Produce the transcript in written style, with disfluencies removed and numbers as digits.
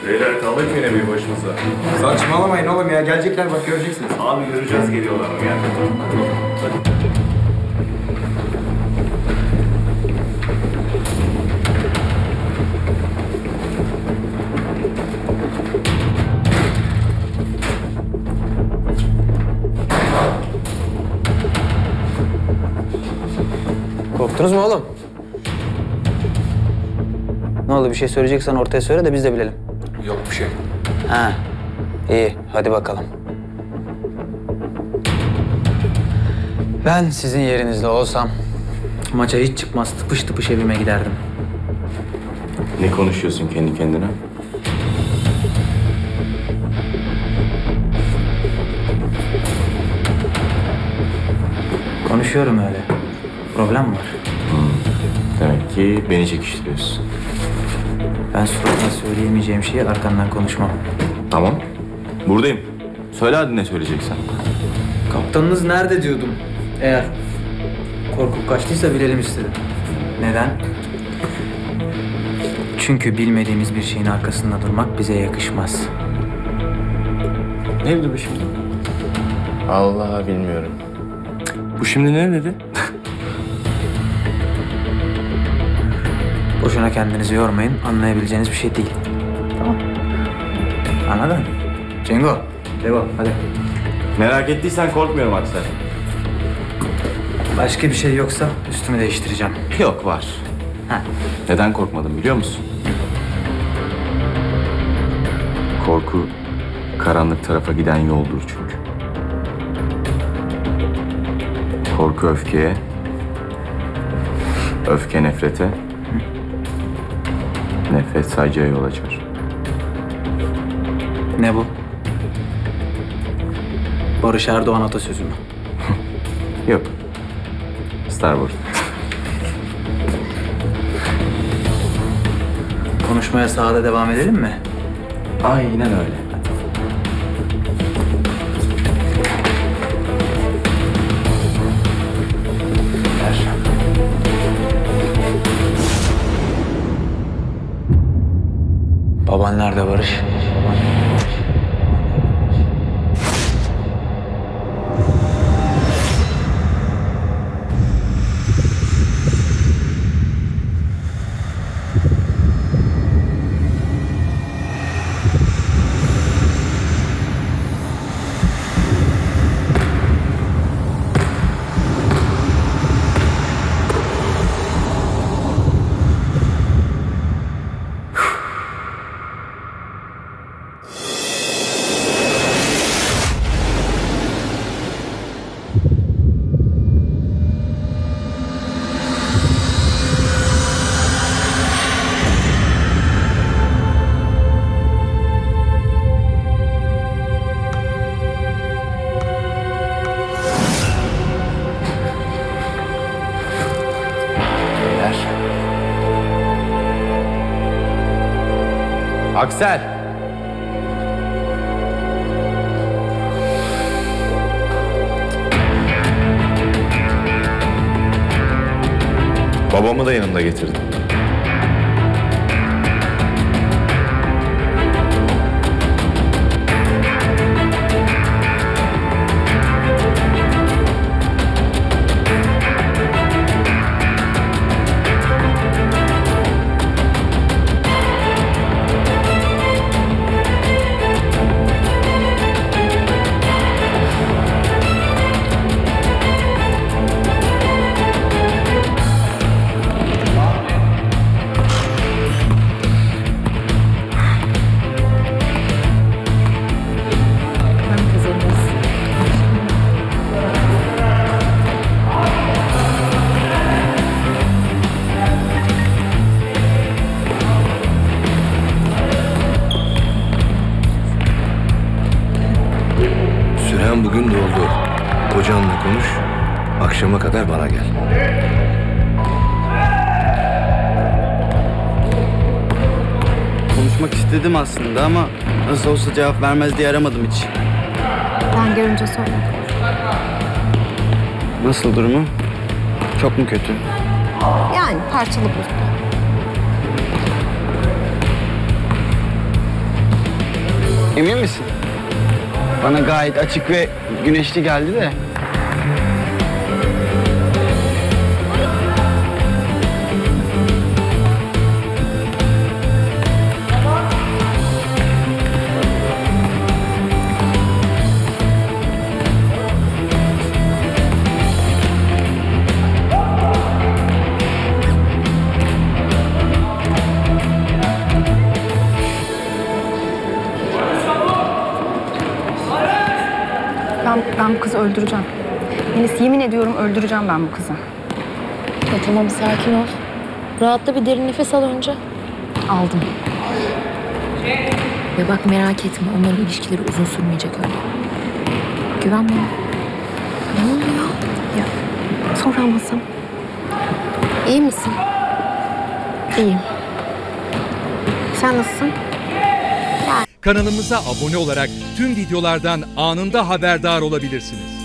Beyler kaldık yine bir başımıza. Saçmalamayın oğlum ya. Gelecekler bak göreceksiniz. Abi göreceğiz geliyorlar mı gel. Hadi. Korktunuz mu oğlum? Ne oldu, bir şey söyleyeceksen ortaya söyle de biz de bilelim. Yok bir şey. Ha, iyi. Hadi bakalım. Ben sizin yerinizde olsam maça hiç çıkmaz tıpış tıpış evime giderdim. Ne konuşuyorsun kendi kendine? Konuşuyorum öyle. Problem var. Demek ki beni çekiştiriyorsun. Ben suratına söyleyemeyeceğim şeyi arkandan konuşmam. Tamam. Buradayım. Söyle hadi ne söyleyeceksen. Kaptanınız nerede diyordum. Eğer korkup kaçtıysa bilelim istedim. Neden? Çünkü bilmediğimiz bir şeyin arkasında durmak bize yakışmaz. Ne dedi bu şimdi? Allah bilmiyorum. Bu şimdi ne dedi? Boşuna kendinizi yormayın, anlayabileceğiniz bir şey değil. Tamam. Anladın? Cengo, Devo, hadi. Merak ettiysen korkmuyorum Aksel. Başka bir şey yoksa üstümü değiştireceğim. Yok var. Ha. Neden korkmadım biliyor musun? Korku karanlık tarafa giden yoldur çünkü. Korku öfkeye, öfke nefrete, nefret saygıya yol açar. Ne bu? Barış Erdoğan atasözü mü? Yok. Star Wars. Konuşmaya sahada devam edelim mi? Aynen öyle. Baban nerede Barış? Aksel. Babamı da yanımda getirdim. Süren bugün doldu. Kocanla konuş, akşama kadar bana gel. Konuşmak istedim aslında ama nasıl olsa cevap vermez diye aramadım hiç. Ben görünce sormadım. Nasıl durumu? Çok mu kötü? Yani parçalı bozuldu. Emin misin? Bana gayet açık ve güneşli geldi de. Ben bu kızı öldüreceğim. Melis, yemin ediyorum öldüreceğim ben bu kızı. Ya tamam, sakin ol. Rahatla, bir derin nefes al önce. Aldım. Ve bak, merak etme, onların ilişkileri uzun sürmeyecek öyle. Güven bana. Ne oluyor? Ya sonra anlatsam. İyi misin? İyiyim. Sen nasılsın? Kanalımıza abone olarak tüm videolardan anında haberdar olabilirsiniz.